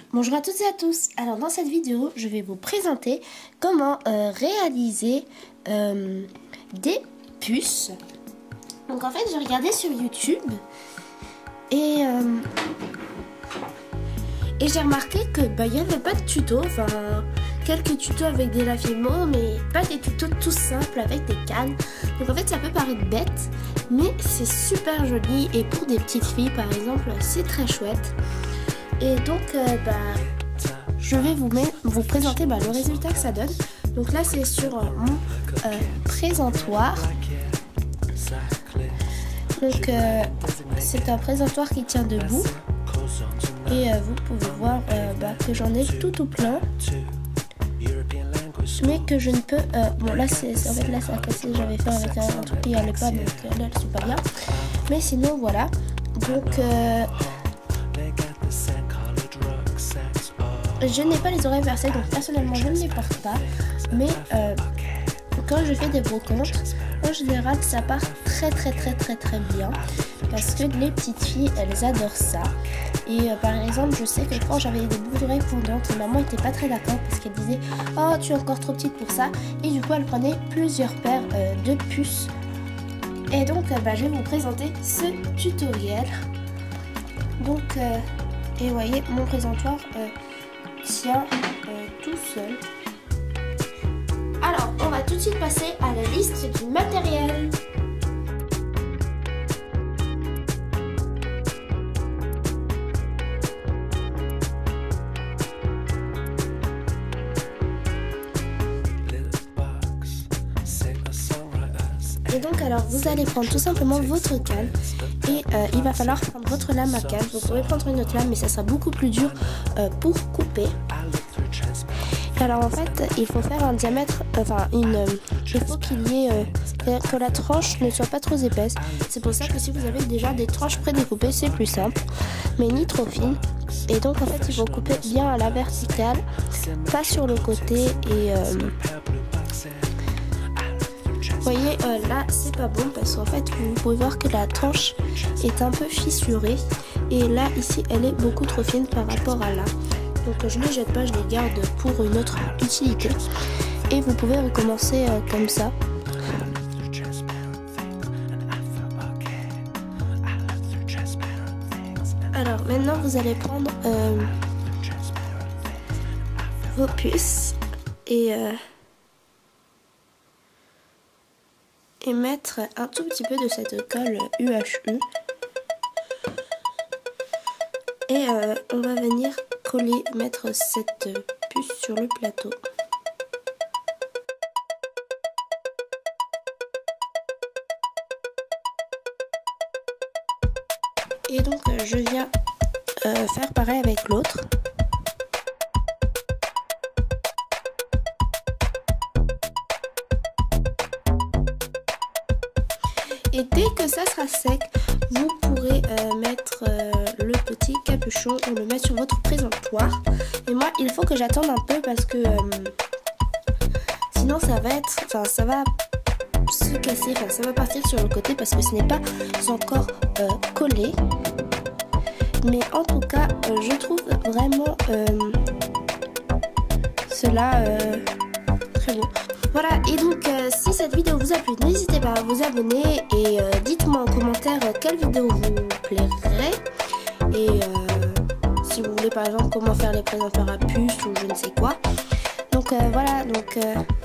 Bonjour à toutes et à tous. Alors dans cette vidéo, je vais vous présenter comment réaliser des puces. Donc en fait, j'ai regardé sur YouTube et j'ai remarqué que il n'y avait pas de tuto, enfin quelques tutos avec des lave-films, mais pas des tutos tout simples avec des cannes. Donc en fait, ça peut paraître bête, mais c'est super joli et pour des petites filles par exemple, c'est très chouette. Et donc je vais vous présenter le résultat que ça donne. Donc là c'est sur mon présentoir. Donc c'est un présentoir qui tient debout. Et vous pouvez voir que j'en ai tout plein. Mais que je ne peux... bon là c'est en fait là ça a cassé, j'avais fait avec un truc qui allait pas, donc là c'est pas bien. Mais sinon voilà. Donc... je n'ai pas les oreilles percées, donc personnellement je ne les porte pas. Mais quand je fais des brocantes, en général ça part très bien. Parce que les petites filles, elles adorent ça. Et par exemple, je sais que quand j'avais des boucles d'oreilles fondantes, maman était pas très d'accord parce qu'elle disait « Oh, tu es encore trop petite pour ça ». Et du coup, elle prenait plusieurs paires de puces. Et donc, je vais vous présenter ce tutoriel. Donc, et vous voyez, mon présentoir tient tout seul. Alors, on va tout de suite passer à la liste du matériel. Et donc alors vous allez prendre tout simplement votre canne et il va falloir prendre votre lame à canne. Vous pouvez prendre une autre lame mais ça sera beaucoup plus dur pour couper. Alors en fait il faut faire un diamètre, il faut qu'il y ait, que la tranche ne soit pas trop épaisse. C'est pour ça que si vous avez déjà des tranches prédécoupées c'est plus simple, mais ni trop fine. Et donc en fait il faut couper bien à la verticale, pas sur le côté et... vous voyez là c'est pas bon parce qu'en fait vous pouvez voir que la tranche est un peu fissurée et là ici elle est beaucoup trop fine par rapport à là. Donc je les jette pas, je les garde pour une autre utilité. Et vous pouvez recommencer comme ça. Alors maintenant vous allez prendre vos puces et mettre un tout petit peu de cette colle UHU et on va venir mettre cette puce sur le plateau. Et donc je viens faire pareil avec l'autre. Et dès que ça sera sec, vous pourrez mettre le petit capuchon ou le mettre sur votre présentoir. Et moi, il faut que j'attende un peu parce que sinon ça va se casser, ça va partir sur le côté parce que ce n'est pas encore collé. Mais en tout cas, je trouve vraiment cela très beau. Voilà, et donc si cette vidéo vous a plu, n'hésitez pas à vous abonner et dites-moi en commentaire quelle vidéo vous plairait. Et si vous voulez par exemple comment faire les présentoirs à puces ou je ne sais quoi. Donc voilà, donc